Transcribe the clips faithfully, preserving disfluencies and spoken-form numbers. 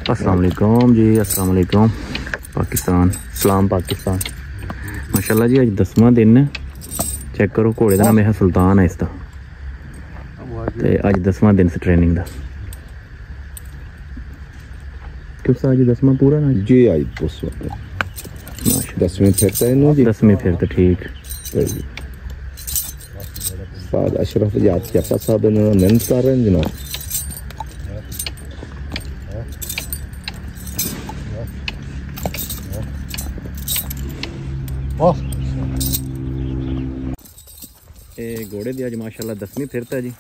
अस्सलाम वालेकुम जी, अस्सलाम वालेकुम पाकिस्तान, सलाम पाकिस्तान। माशाल्लाह जी, अज दसवां दिन है। चेक करो, घोड़े का नाम है सुल्तान है इसका, ते अज दसवां दिन से ट्रेनिंग का। क्यों सा अज दसवां पूरा ना जी? अज दसवीं फिरता है जी, दसवीं फिर तो ठीक। साद अशरफ याद जप्पा साहब मेहनत कर रहे हैं जनाब। ये घोड़े दी अज माशाल्लाह दसवीं फिरता है जी।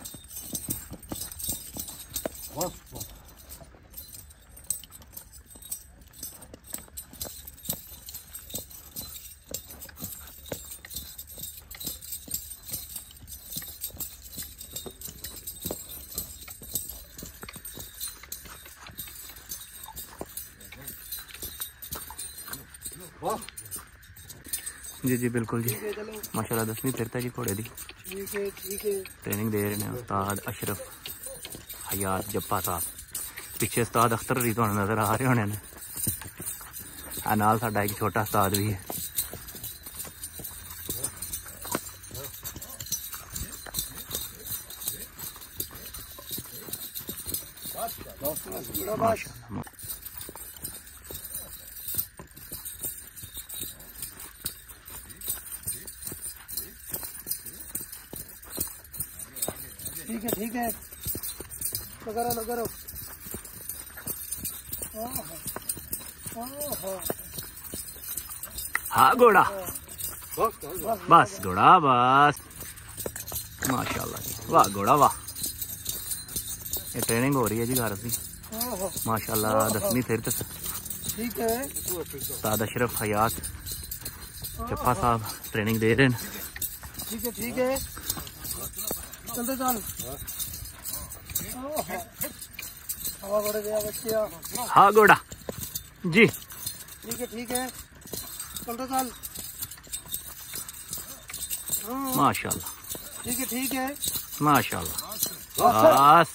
जी जी बिल्कुल जी, माशाल्लाह दसवीं फिरता है जी घोड़े की। ट्रेनिंग दे रहे हैं उस्ताद अशरफ हयात जप्पा साहब। पिछे उस्ताद अख्तर भी तो नजर आ रहे होने ने, नाल साडा एक छोटा उस्ताद भी है। माशाल्लाह ठीक है ठीक है, लगा रहो लगा रहो। हाँ घोड़ा, बस घोड़ा बस। माशाल्लाह जी, वाह घोड़ा वाह। ये ट्रेनिंग हो रही है जी घर की माशाल्लाह। दसवीं फिर तक ठीक है। उस्ताद अशरफ हयात जप्पा साहब ट्रेनिंग दे रहे हैं। ठीक है ठीक है, चलते चल। हवा घोड़े गया बच्चे। हाँ घोड़ा जी, ठीक है ठीक है, चलते चल। माशाल्लाह, ठीक है ठीक है, माशाल्लाह बस।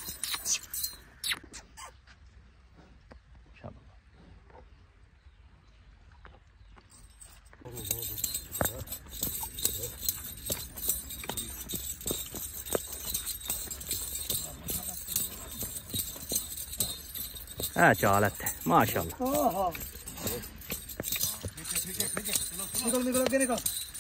है चाल है माशाल्लाह। निकल निकल आगे निकल,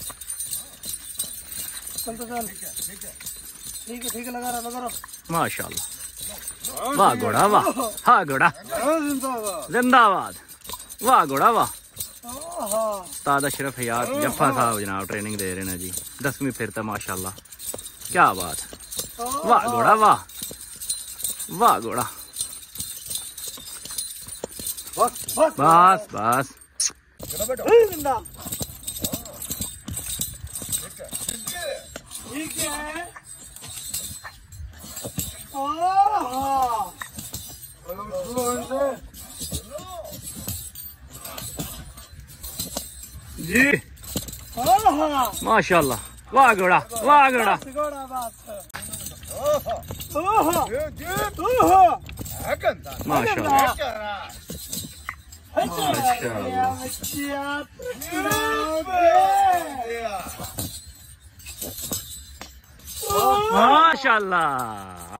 चलते चल। ठीक है ठीक है, लगा रहा लगा रहा। माशाल्लाह, वाह घोड़ा वाह। हाँ घोड़ा जिंदाबाद, वाह घोड़ा वाह। उस्ताद अशरफ हयात जफ्फा साहब जनाब ट्रेनिंग दे रहे हैं जी। दसवीं फिर तो माशाल्लाह, क्या बात है। वाह घोड़ा वाह, वाह घोड़ा बस बस। ठीक है। जी माशाल्लाह, वाह घोड़ा वाह घोड़ा। माशाल्लाह माशाल्लाह,